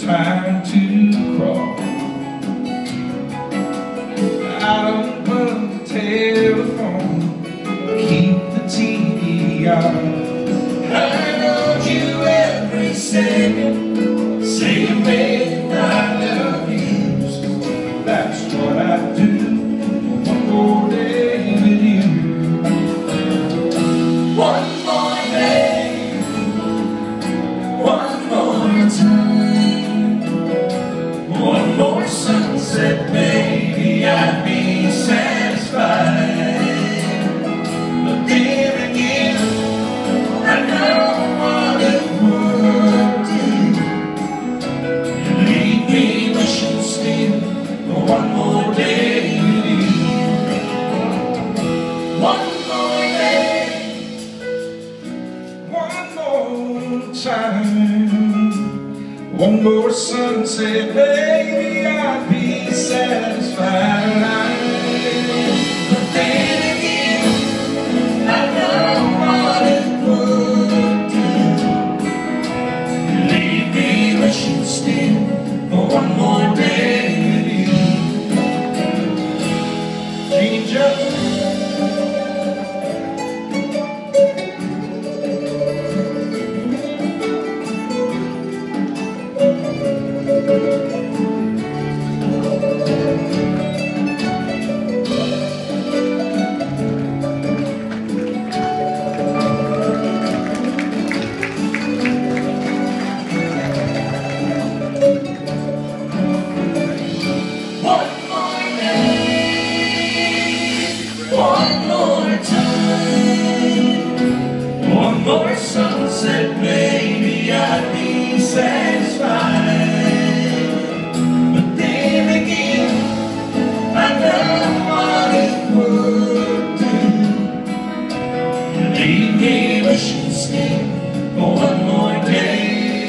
time to crawl. I don't put the telephone, keep the TV on. I know you every second, saying, babe, I love you. So that's what I do. One more day with you. One more day, one more time, one more sunset, baby, I'd be satisfied. But then again, I know what it would do. You leave me wishing still for one more day with you. One more day, one more time, one more sunset, baby, I'd be satisfied. But then again, I know what it would do. You leave me wishing still for one more day with you. Ginger, one more sunset, baby, I'd be satisfied. But then again, I know what it would do. You leave me wishing still for one more day.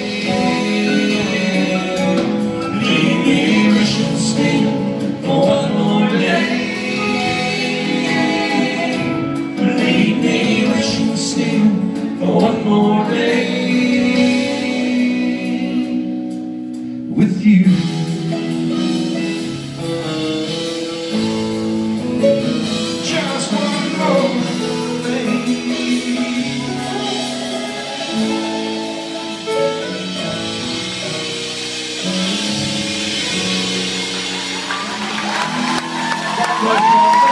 Leave me wishing still for one more day. Leave me wishing still for one more day with you. Just one more day. One more day.